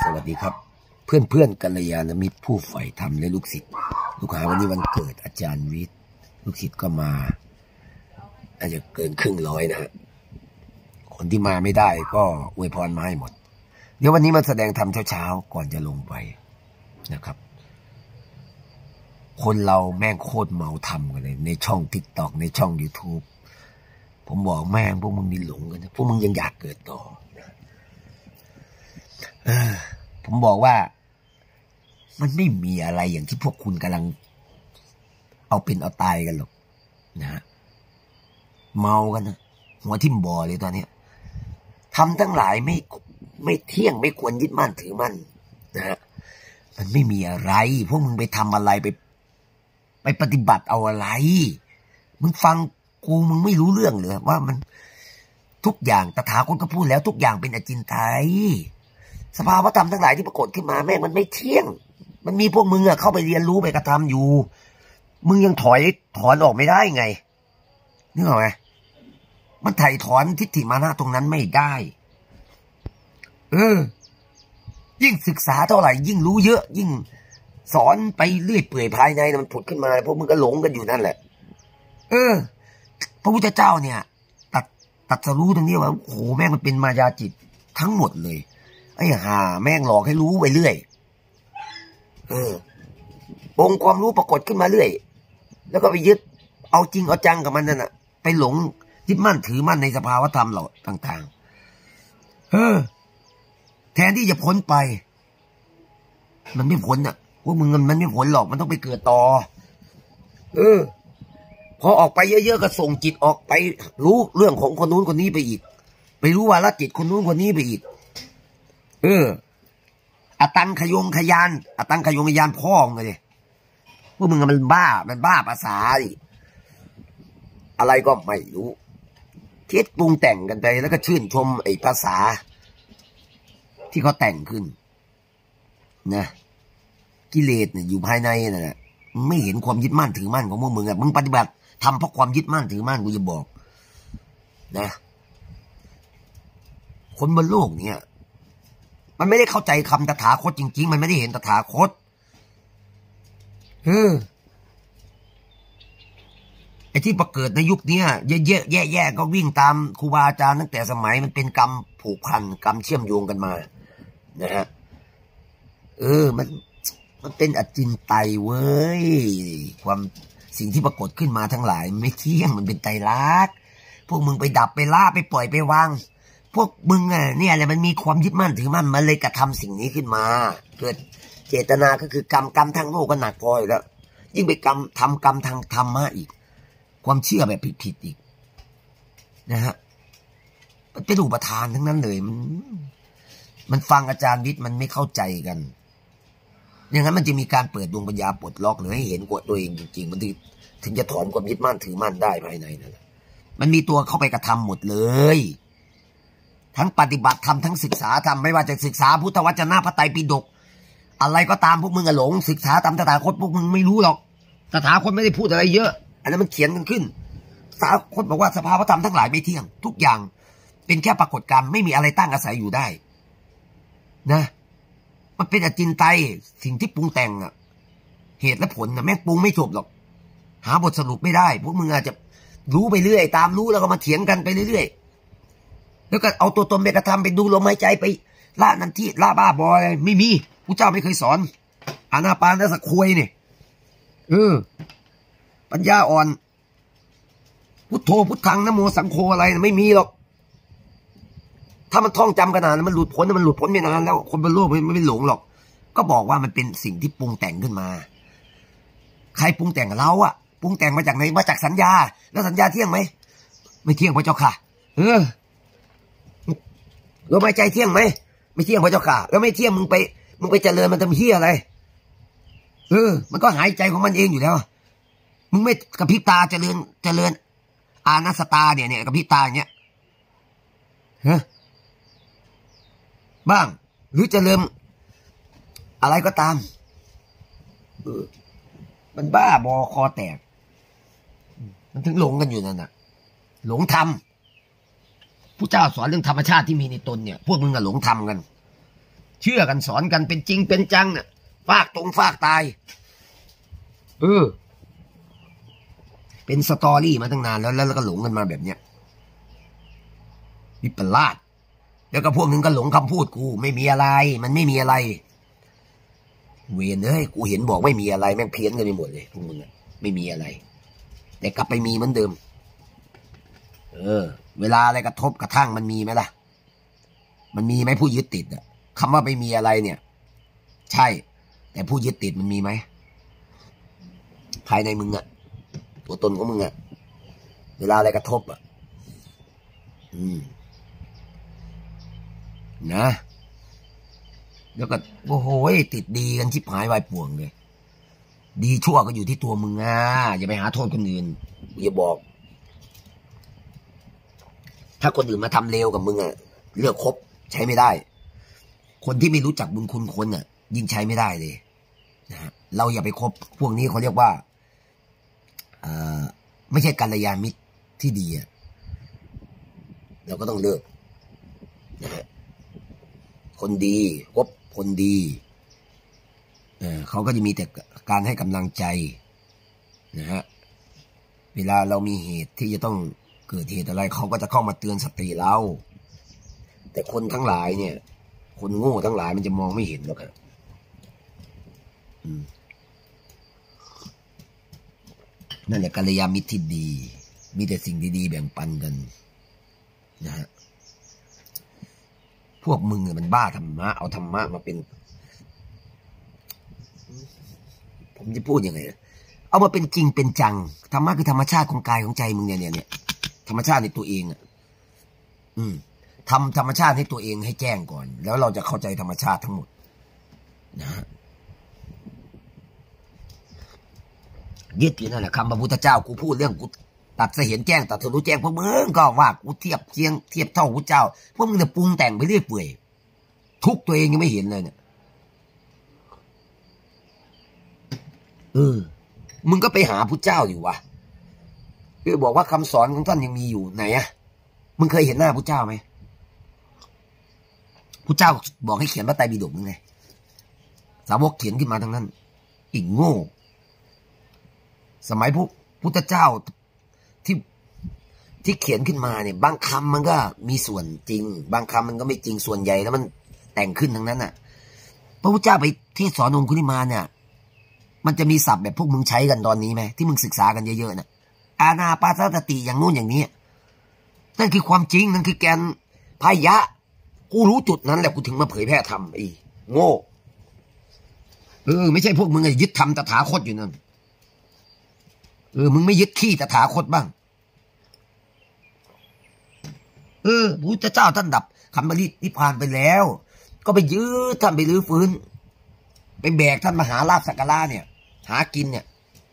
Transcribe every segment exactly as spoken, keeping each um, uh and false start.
วัสดีครับเพื่อนเพื่อนกัลยาณมิตรผู้ใฝ่ธรรมและลูกศิษย์ลูกหาวันนี้วันเกิดอาจารย์วิทย์ลูกศิษย์ก็มาอาจจะเกินครึ่งร้อยนะฮะคนที่มาไม่ได้ก็อวยพรมาให้หมดเดี๋ยววันนี้มาแสดงธรรมเช้าๆก่อนจะลงไปนะครับคนเราแม่งโคตรเมาธรรมกันเลยในช่อง ติ๊กต็อก ในช่อง ยูทูบ ผมบอกแม่งพวกมึงมีหลงกันนะพวกมึงยังอยากเกิดต่อผมบอกว่ามันไม่มีอะไรอย่างที่พวกคุณกำลังเอาเป็นเอาตายกันหรอกนะฮะเมากันนะหัวทิ่มบ่อเลยตอนนี้ทำทั้งหลายไม่ไม่เที่ยงไม่ควรยึดมั่นถือมั่นนะฮะมันไม่มีอะไรพวกมึงไปทำอะไรไปไปปฏิบัติเอาอะไรมึงฟังกูมึงไม่รู้เรื่องเลยว่ามันทุกอย่างตถาคตก็พูดแล้วทุกอย่างเป็นอจินไตยสภาวะธรรมทั้งหลายที่ปรากฏขึ้นมาแม่งมันไม่เที่ยงมันมีพวกมึงอะเข้าไปเรียนรู้ไปกระทำอยู่มึงยังถอยถอนออกไม่ได้ไงนึกออกไหมมันถ่ายถอนทิฏฐิมานะตรงนั้นไม่ได้เออยิ่งศึกษาเท่าไหร่ยิ่งรู้เยอะยิ่งสอนไปเรื่อยเปื่อยภายในมันผุดขึ้นมาพวกมึงก็หลงกันอยู่นั่นแหละเออพระพุทธเจ้าเนี่ยตัดตัดสรู้ตรงนี้ว่าโอ้โหแม่งมันเป็นมายาจิตทั้งหมดเลยไอ้ห่าแม่งหลอกให้รู้ไปเรื่อยเออองค์ความรู้ปรากฏขึ้นมาเรื่อยแล้วก็ไปยึดเอาจริงเอาจังกับมันนั่นน่ะไปหลงยึดมั่นถือมั่นในสภาวะธรรมเหล่าต่างๆเออแทนที่จะพ้นไปมันไม่พ้นอ่ะพวกมึงมันไม่พ้นหรอกมันต้องไปเกิดต่อเออพอออกไปเยอะๆก็ส่งจิตออกไปรู้เรื่องของคนนู้นคนนี้ไปอีกไปรู้วาระจิตคนนู้นคนนี้ไปอีกเอออตังขยงขยานอตังขยงขยานพ่อมึงเลยพวกมึงมันบ้ามันบ้าภาษาดิอะไรก็ไม่รู้เท็จปรุงแต่งกันไปแล้วก็ชื่นชมไอ้ภาษาที่เขาแต่งขึ้นนะกิเลสเนี่ยอยู่ภายในนั่นแหละไม่เห็นความยึดมั่นถือมั่นของพวกมึงอ่ะมึงปฏิบัติทำเพราะความยึดมั่นถือมั่นกูจะบอกนะคนบนโลกเนี่ยมันไม่ได้เข้าใจคำตถาคตจริงๆมันไม่ได้เห็นตถาคตเออไอ้ที่ประเกิดในยุคนี้เยอะๆแย่ๆก็วิ่งตามครูบาอาจารย์ตั้งแต่สมัยมันเป็นกรรมผูกพันกรรมเชื่อมโยงกันมานะฮะเออมันมันเป็นอจินไตยเว้ยความสิ่งที่ปรากฏขึ้นมาทั้งหลายไม่เที่ยงมันเป็นไตรลักษณ์พวกมึงไปดับไปล่าไปปล่อยไปวางพวกมึงอ่ะเนี่ยอะไรมันมีความยึดมั่นถือมั่นมันเลยกระทำสิ่งนี้ขึ้นมาเกิดเจตนาก็คือกรรมกรรมทางโลกก็หนักพออยู่แล้วยิ่งไปกรรมทำกรรมทางธรรมะอีกความเชื่อแบบผิดๆอีกนะฮะมันเป็นอุปทานทั้งนั้นเลยมันมันฟังอาจารย์วิทย์มันไม่เข้าใจกันอย่างนั้นมันจะมีการเปิดดวงปัญญาปลดล็อกหรือให้เห็นกฎตัวเองจริงๆมันถึงจะถอนความยึดมั่นถือมั่นได้ภายในนั่นแหละมันมีตัวเข้าไปกระทำหมดเลยทั้งปฏิบัติธรรมทั้งศึกษาธรรมไม่ว่าจะศึกษาพุทธวจนะพระไตรปิฎกอะไรก็ตามพวกมึงอะหลงศึกษาตามตถาคตพวกมึงไม่รู้หรอกตถาคตไม่ได้พูดอะไรเยอะอันนั้นมันเขียนกันขึ้นตถาคตบอกว่าสภาวธรรมทั้งหลายไม่เที่ยงทุกอย่างเป็นแค่ปรากฏการณ์ไม่มีอะไรตั้งอาศัยอยู่ได้นะมันเป็นอจินไตยสิ่งที่ปรุงแต่งอะเหตุและผลนะแม่งปรุงไม่จบหรอกหาบทสรุปไม่ได้พวกมึงอาจจะรู้ไปเรื่อยตามรู้แล้วก็มาเถียงกันไปเรื่อยแล้วก็เอาตัวตนไปกระทำไปดูลมหายใจไปล่านันที่ล่าบ้าบออะไรไม่มีพระเจ้าไม่เคยสอนอานาปานสักควยเนี่ยเออปัญญาอ่อนพุทโธพุทธังนะโมสังโฆอะไรนะไม่มีหรอกถ้ามันท่องจำขนาดนั้นมันหลุดพ้นมันหลุดพ้นไม่นานแล้วคนบนโลกมันไม่หลงหรอกก็บอกว่ามันเป็นสิ่งที่ปรุงแต่งขึ้นมาใครปรุงแต่งเราอะปรุงแต่งมาจากไหนมาจากสัญญาแล้วสัญญาเที่ยงไหมไม่เที่ยงพระเจ้าค่ะเออลมหายใจเที่ยงไหมไม่เที่ยงพระเจ้าค่ะแล้วไม่เที่ยงมึงไปมึงไปเจริญมันทำเหี้ยอะไรเออมันก็หายใจของมันเองอยู่แล้วมึงไม่กระพริบตาเจริญเจริญอานัสตาเนี่ยเนี่ยกระพริบตาอย่างเงี้ยฮะบ้างหรือเจริญอะไรก็ตามเออมันบ้าบอคอแตกมันถึงหลงกันอยู่นั่นน่ะหลงธรรมผู้เจ้าสอนเรื่องธรรมชาติที่มีในตนเนี่ยพวกมึงอะหลงธรรมกันเชื่อกันสอนกันเป็นจริงเป็นจังเนี่ยฟากตรงฟากตายเออเป็นสตอรี่มาตั้งนานแล้วแล้วก็หลงกันมาแบบเนี้ยวิปลาสแล้วก็พวกนึงก็หลงคำพูดกูไม่มีอะไรมันไม่มีอะไรเวรเอ้ยกูเห็นบอกไม่มีอะไรแม่งเพี้ยนกันไปหมดเลยพวกมึงอะไม่มีอะไรแต่กลับไปมีเหมือนเดิมเออเวลาอะไรกระทบกระทั่งมันมีไหมล่ะมันมีไหมผู้ยึดติดอะคำว่าไม่มีอะไรเนี่ยใช่แต่ผู้ยึดติดมันมีไหมภายในมึงอะตัวตนของมึงอะเวลาอะไรกระทบอะอืมนะแล้วก็โอ้โหติดดีกันชิบหายวายป่วงเลยดีชั่วก็อยู่ที่ตัวมึงอ่ะอย่าไปหาโทษคนอื่นอย่าบอกถ้าคนอื่นมาทำเลวกับมึงอ่ะเลือกคบใช้ไม่ได้คนที่ไม่รู้จักบุญคุณคนอ่ะยิ่งใช้ไม่ได้เลยนะฮะเราอย่าไปคบพวกนี้เขาเรียกว่าเอ่อไม่ใช่กัลยาณมิตรที่ดีอ่ะเราก็ต้องเลิกนะฮะคนดีคบคนดีเออเขาก็จะมีแต่การให้กำลังใจนะฮะเวลาเรามีเหตุที่จะต้องเกิดเหตุอะไรเขาก็จะเข้ามาเตือนสติเราแต่คนทั้งหลายเนี่ยคนโง่ทั้งหลายมันจะมองไม่เห็นหรอกครับนั่นแหละกัลยาณมิตรที่ดีมีแต่สิ่งดีๆแบ่งปันกันนะฮะพวกมึงเนี่ยมันบ้าธรรมะเอาธรรมะมาเป็นผมจะพูดยังไงเอามาเป็นจริงเป็นจังธรรมะคือธรรมชาติของกายของใจมึงเนี่ยเนี่ยเนี่ยธรรมชาติในตัวเองอ่ะอืมทำธรรมชาติให้ตัวเองให้แจ้งก่อนแล้วเราจะเข้าใจธรรมชาติทั้งหมดนะฮะยึดอยู่นั่นแหละคำพระพุทธเจ้ากูพูดเรื่องกูตัดเสเห็นแจ้งตัดสรู้แจ้งพวกมึงก็ว่ากูเทียบเทียงเทียบเท่าพระเจ้าพวกมึงเนี่ยปรุงแต่งไปเรื่อยเปื่อยทุกตัวเองยังไม่เห็นเลยเนี่ยเออมึงก็ไปหาพระเจ้าอยู่วะคือบอกว่าคำสอนของท่านยังมีอยู่ไหนอะมึงเคยเห็นหน้าพระเจ้าไหมพระเจ้าบอกให้เขียนพระไตรปิฎกยังไงสาวกเขียนขึ้นมาทั้งนั้นอีกโง่สมัยพระพุทธเจ้าที่ที่เขียนขึ้นมาเนี่ยบางคำมันก็มีส่วนจริงบางคำมันก็ไม่จริงส่วนใหญ่แล้วมันแต่งขึ้นทั้งนั้นน่ะพระพุทธเจ้าไปเทศสอนองคุลิมานเนี่ยมันจะมีศัพท์แบบพวกมึงใช้กันตอนนี้ไหมที่มึงศึกษากันเยอะๆน่ะอานาปานสติอย่างนู้นอย่างนี้นั่นคือความจริงนั่นคือแกนพายะกูรู้จุดนั้นแหละกูถึงมาเผยแพร่ธรรมไอ้โง่เออไม่ใช่พวกมึงไอ้ยึดธรรมตถาคตอยู่นั่นเออมึงไม่ยึดขี้ตถาคตบ้างเออพระพุทธเจ้าท่านดับคำบรินิพพานไปแล้วก็ไปยื้อท่านไปรื้อฟื้นไปแบกท่านมหาลาภสักการะเนี่ยหากินเนี่ย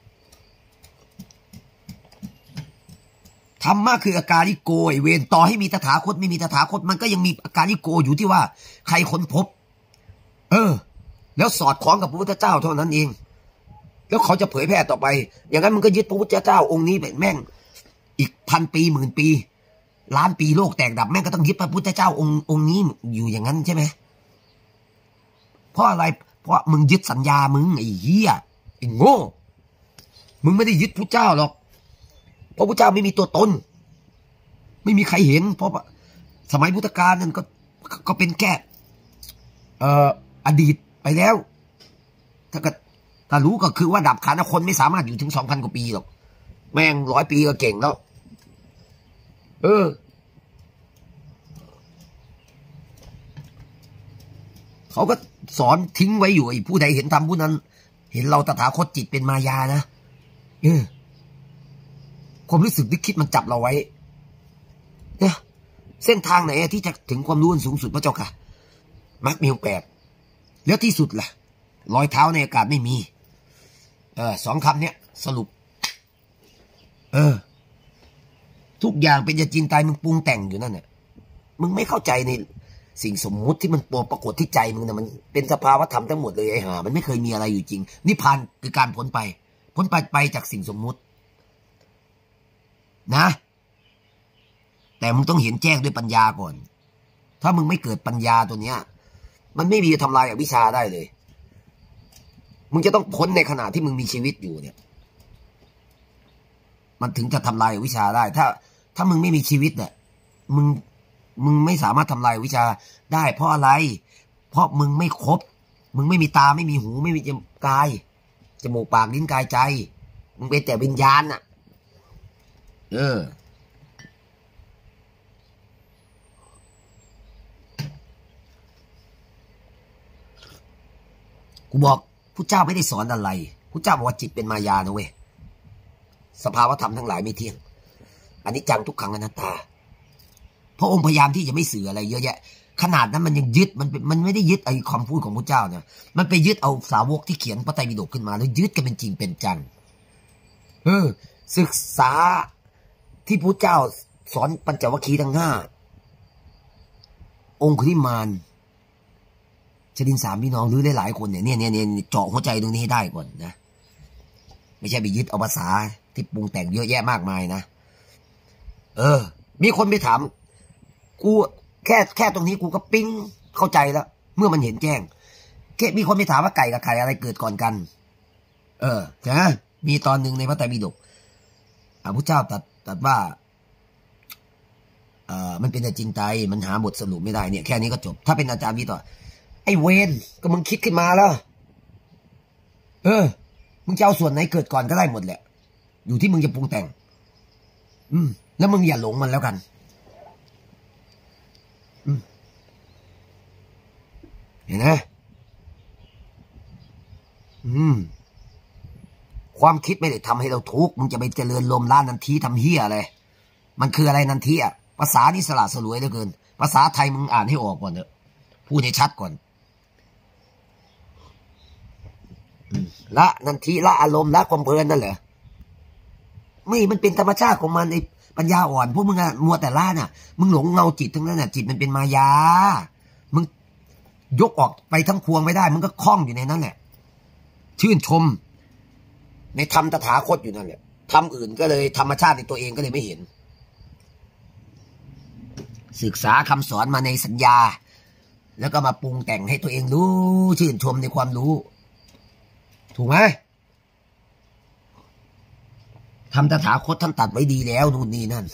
ธรรมะคืออาการลิโกไอเวรต่อให้มีตถาคตไม่มีตถาคตมันก็ยังมีอาการลิโกอยู่ที่ว่าใครค้นพบเออแล้วสอดคล้องกับพระพุทธเจ้าเท่านั้นเองแล้วเขาจะเผยแพร่ต่อไปอย่างนั้นมึงก็ยึดพระพุทธเจ้าองค์นี้เป็นแม่งอีกพันปีหมื่นปีล้านปีโลกแตกดับแม่งก็ต้องยึดพระพุทธเจ้าองค์องค์นี้อยู่อย่างนั้นใช่ไหมเพราะอะไรเพราะมึงยึดสัญญามึงไอ้เหี้ยไอ้โง่มึงไม่ได้ยึดพระเจ้าหรอกเพราะพระเจ้าไม่มีตัวตนไม่มีใครเห็นเพราะสมัยพุทธกาลนั่นก็ก็เป็นแค่เอ่ออดีตไปแล้วถ้าก็ถ้ารู้ก็คือว่าดับขันธ์คนไม่สามารถอยู่ถึงสองพันกว่าปีหรอกแม่งร้อยปีก็เก่งแล้วเออเขาก็สอนทิ้งไว้อยู่ไอ้ผู้ใดเห็นธรรมผู้นั้นเห็นเราตถาคตจิตเป็นมายานะเออความรู้สึกนึกคิดมันจับเราไว้เนี่ยเส้นทางไหนที่จะถึงความรู้สูงสุดพระเจ้าค่ะมรรคมีองค์แปดแล้วที่สุดล่ะรอยเท้าในอากาศไม่มีเออสองคำเนี้ยสรุปเออทุกอย่างเป็นยาจีนตายมึงปรุงแต่งอยู่นั่นเนี่ยมึงไม่เข้าใจในสิ่งสมมุติที่มันปรากฏที่ใจมึงนะมันเป็นสภาวะธรรมทั้งหมดเลยไอ้ห่ามันไม่เคยมีอะไรอยู่จริงนิพพานคือการพ้นไปพ้นไปไปจากสิ่งสมมุตินะแต่มึงต้องเห็นแจ้งด้วยปัญญาก่อนถ้ามึงไม่เกิดปัญญาตัวเนี้ยมันไม่มีทำลายอวิชชาได้เลยมึงจะต้องพ้นในขณะที่มึงมีชีวิตอยู่เนี่ยมันถึงจะทำลายอวิชชาได้ถ้าถ้ามึงไม่มีชีวิตเนี่ยมึงมึงไม่สามารถทำลายอวิชชาได้เพราะอะไรเพราะมึงไม่ครบมึงไม่มีตาไม่มีหูไม่มีจมูกกายจมูกปากลิ้นกายใจมึงเป็นแต่วิญญาณน่ะเออกูบอกพุทธเจ้าไม่ได้สอนอะไรพุทธเจ้าบอกว่าจิตเป็นมายานะเว้ยสภาวะธรรมทั้งหลายไม่เที่ยงอนิจจังทุกขังอนัตตาพระองค์พยายามที่จะไม่สื่ออะไรเยอะแยะขนาดนั้นมันยังยึดมันมันไม่ได้ยึดไอ้คำพูดของพระเจ้าเนี่ยมันไปยึดเอาสาวกที่เขียนพระไตรปิฎกขึ้นมาแล้วยึดกันเป็นจริงเป็นจังเออศึกษาที่พระเจ้าสอนปัญจวัคคีย์ทั้งห้าองคุลิมานชดินสามพี่น้องหรือหลายๆคนเนี่ยเนี่ยเนี่ยเจาะหัวใจตรงนี้ให้ได้ก่อนนะไม่ใช่ไปยึดเอาภาษาที่ปรุงแต่งเยอะแยะมากมายนะเออมีคนไปถามกูแค่แค่ตรงนี้กูก็ปิ้งเข้าใจแล้วเมื่อมันเห็นแจ้งแค่มีคนไปถามว่าไก่กับไข่อะไรเกิดก่อนกันเออนะมีตอนหนึ่งในพระไตรปิฎกพระพุทธเจ้าตรัสตรัสว่าเออมันเป็นแต่จริงใจมันหาบทสรุปไม่ได้เนี่ยแค่นี้ก็จบถ้าเป็นอาจารย์พี่ต่อไอ้เวนก็มึงคิดขึ้นมาแล้วเออมึงจะเอาส่วนไหนเกิดก่อนก็ได้หมดแหละอยู่ที่มึงจะปรุงแต่งอืมแล้วมึงอย่าหลงมันแล้วกันอืมเห็นไหมอืมความคิดไม่ได้ทำให้เราทุกข์มึงจะไปเจริญลมล้านนันทีทำเฮียอะไรมันคืออะไรนันทีอ่ะภาษานี่สละสลวยเหลือเกินภาษาไทยมึงอ่านให้ออกก่อนเถอะพูดให้ชัดก่อนละนันทีละอารมณ์ละความเพลินนั่นเหรอไม่มันเป็นธรรมชาติของมันไอ้ปัญญาอ่อนพวกมึงอะมัวแต่ล่าน่ะมึงหลงเงาจิตทั้งนั้นน่ะจิตมันเป็นมายามึงยกออกไปทั้งพวงไม่ได้มึงก็คล้องอยู่ในนั้นแหละชื่นชมในธรรมตถาคตอยู่นั่นแหละธรรมอื่นก็เลยธรรมชาติในตัวเองก็เลยไม่เห็นศึกษาคำสอนมาในสัญญาแล้วก็มาปรุงแต่งให้ตัวเองรู้ชื่นชมในความรู้ถูกไหมทำตถาคตท่านตัดไว้ดีแล้วนู่นนี่นั่น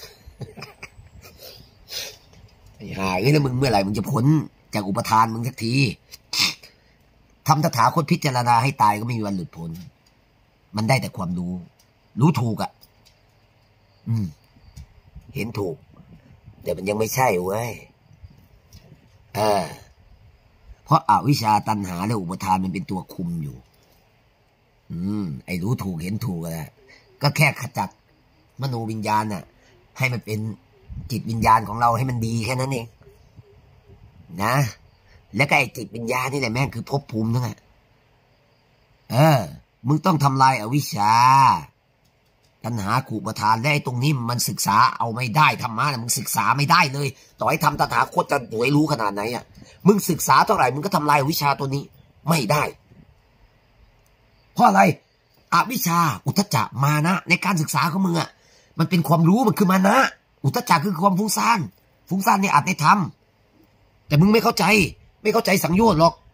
ไอ้ห่าเอ้ยแล้วมึงเมื่อไหร่มึงจะพ้นจากอุปทานมึงสักทีทำตถาคตพิจารณาให้ตายก็ไม่มีวันหลุดพ้นมันได้แต่ความรู้รู้ถูกอ่ะอืมเห็นถูกแต่มันยังไม่ใช่เว้ยเออเพราะอวิชชาตัณหาและอุปทานมันเป็นตัวคุมอยู่อืมไอ้รู้ถูกเห็นถูกอะก็แค่ขจัดมโนวิญญาณน่ะให้มันเป็นจิตวิญญาณของเราให้มันดีแค่นั้นเองนะแล้วก็ไอ้จิตวิญญาณนี่แหละแม่งคือภพภูมิทั้งนั้นเออมึงต้องทำลายอวิชชาตัณหาขุปทานและไอ้ตรงนี้มันศึกษาเอาไม่ได้ธรรมะน่ะมึงศึกษาไม่ได้เลยต่อให้ทำตถาคตจะหน่วยรู้ขนาดไหนอ่ะมึงศึกษาเท่าไหร่มึงก็ทำลายอวิชชาตัวนี้ไม่ได้เพราะอะไรอวิชชาอุทธัจจะมานะในการศึกษาของมึงอ่ะมันเป็นความรู้มันคือมานะอุทธัจจะคือความฟุ้งซ่านฟุ้งซ่านในอัตในธรรมแต่มึงไม่เข้าใจไม่เข้าใจสังโยชน์หรอก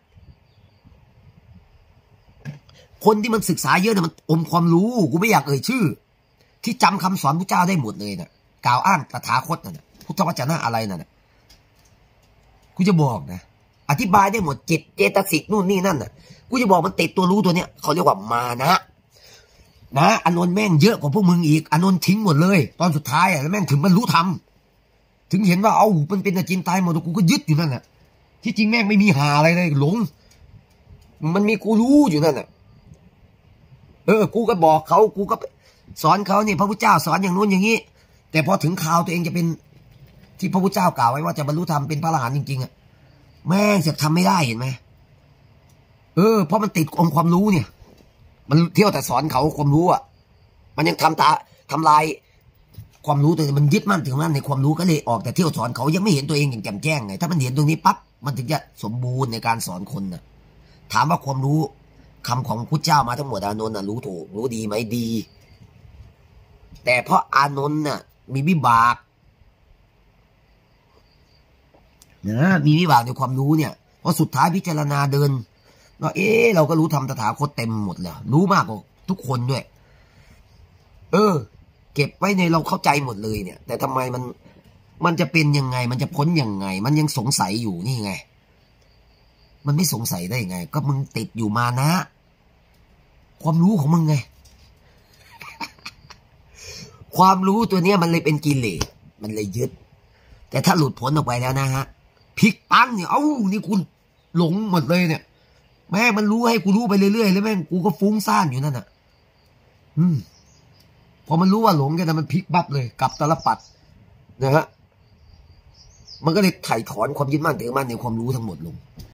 คนที่มันศึกษาเยอะเนี่ยมันอมความรู้กูไม่อยากเอ่ยชื่อที่จำคำสอนพระเจ้าได้หมดเลยน่ะกล่าวอ้างตถาคตน่ะพุทธวจนะอะไรน่ะกูจะบอกนะอธิบายได้หมดจิตเจตสิกนู่นนี่นั่นน่ะกูจะบอกมันติดตัวรู้ตัวเนี้ยเขาเรียกว่ามานะนะอานนท์แม่งเยอะกว่าพวกมึงอีกอานนท์ทิ้งหมดเลยตอนสุดท้ายอ่ะแล้วแม่งถึงบรรลุธรรมถึงเห็นว่าเอ้ามันเป็นอจินไตยหมดกูก็ยึดอยู่นั่นแหละที่จริงแม่งไม่มีหาอะไรเลยหลงมันมีกูรู้อยู่นั่นแหละเออกูก็บอกเขากูก็สอนเขาเนี่ยพระพุทธเจ้าสอนอย่างนู้นอย่างนี้แต่พอถึงข่าวตัวเองจะเป็นที่พระพุทธเจ้ากล่าวไว้ว่าจะบรรลุธรรมเป็นพระอรหันต์จริงๆอ่ะแม่งจะทำไม่ได้เห็นไหมเออเพราะมันติดองค์ความรู้เนี่ยมันเที่ยวแต่สอนเขาความรู้อ่ะมันยังทำตาทำลายความรู้แต่มันยึดมั่นถึงมั่นในความรู้ก็เลยออกแต่เที่ยวสอนเขายังไม่เห็นตัวเองอย่างแจ่มแจ้งไงถ้ามันเห็นตรงนี้ปั๊บมันถึงจะสมบูรณ์ในการสอนคนน่ะถามว่าความรู้คำของพุทธเจ้ามาทั้งหมดอานนท์น่ะรู้ถูกรู้ดีไหมดีแต่เพราะอานนท์น่ะมีวิบากนะมีวิบากในความรู้เนี่ยพออสุดท้ายพิจารณาเดินว่าเอ๊ะเราก็รู้ทำตถาคตเต็มหมดแล้วรู้มากกว่าทุกคนด้วยเออเก็บไว้ในเราเข้าใจหมดเลยเนี่ยแต่ทำไมมันมันจะเป็นยังไงมันจะพ้นยังไงมันยังสงสัยอยู่นี่ไงมันไม่สงสัยได้ไงก็มึงติดอยู่มานะความรู้ของมึงไง ความรู้ตัวเนี้ยมันเลยเป็นกิเลสมันเลยยึดแต่ถ้าหลุดพ้นออกไปแล้วนะฮะพลิกปั้งเนี่ยเอ้านี่คุณหลงหมดเลยเนี่ยแม่มันรู้ให้กูรู้ไปเรื่อยๆแล้วแม่งกูก็ฟุ้งซ่านอยู่นั่นน่ะอืมพอมันรู้ว่าหลงกันนะมันพลิกบับเลยกลับตลปัดนะฮะมันก็เลยไถ่ถอนความยึดมั่นถือมั่นในความรู้ทั้งหมดลง